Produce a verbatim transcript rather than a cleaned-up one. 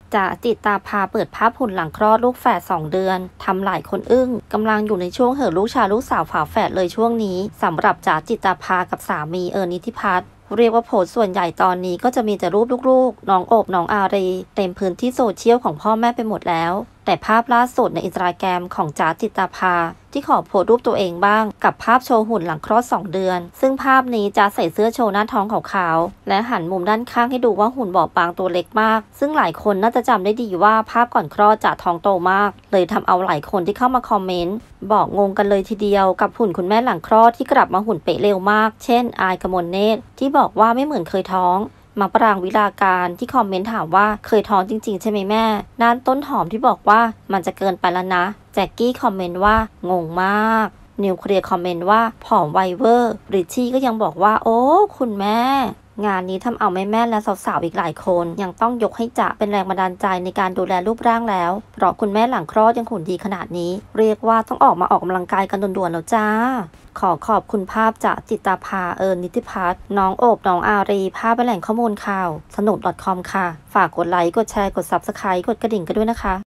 จ๋าจิตาภาเปิดภาพหุ่นหลังคลอดลูกแฝดสองเดือนทำหลายคนอึ้งกำลังอยู่ในช่วงเห่อลูกชายลูกสาวฝาแฝดเลยช่วงนี้สำหรับจ๋าจิตาภากับสามีเอิญนิติพัฒน์เรียกว่าโพสต์ส่วนใหญ่ตอนนี้ก็จะมีแต่รูปลูกๆน้องโอบน้องอารีเต็มพื้นที่โซเชียลของพ่อแม่ไปหมดแล้วแต่ภาพล่าสุดในอินสตาแกรมของจ๋าจิตาภาที่ขอโพสต์รูปตัวเองบ้างกับภาพโชว์หุ่นหลังคลอดสองเดือนซึ่งภาพนี้จ๋าใส่เสื้อโชว์หน้าท้องขาวๆและหันมุมด้านข้างให้ดูว่าหุ่นบอบบางตัวเล็กมากซึ่งหลายคนน่าจะจำได้ดีว่าภาพก่อนคลอดจ๋าท้องโตมากเลยทำเอาหลายคนที่เข้ามาคอมเมนต์บอกงงกันเลยทีเดียวกับหุ่นคุณแม่หลังคลอดที่กลับมาหุ่นเป๊ะเร็วมากเช่นอายกมลเนตรที่บอกว่าไม่เหมือนเคยท้องมาปรางวิลาการที่คอมเมนต์ถามว่าเคยท้องจริงๆใช่ไหมแม่ด้านต้นหอมที่บอกว่ามันจะเกินไปแล้วนะแจ็คกี้คอมเมนต์ว่างงมากนิวเคลียร์คอมเมนต์ว่าผอมไวเวอร์ริชชี่ก็ยังบอกว่าโอ้คุณแม่งานนี้ทำเอาแม่แม่และสาวๆอีกหลายคนยังต้องยกให้จ๋าเป็นแรงบันดาลใจในการดูแลรูปร่างแล้วเพราะคุณแม่หลังคลอดยังหุ่นดีขนาดนี้เรียกว่าต้องออกมาออกกำลังกายกันด่วนๆแล้วจ้าขอขอบคุณภาพจากจิตาภาเอิญนิติพัฒน์น้องโอบน้องอารีภาพเป็นแหล่งข้อมูลข่าวสนุก .com ค่ะฝากกดไลค์กดแชร์กด ซับสไครบ์ กดกระดิ่งกันด้วยนะคะ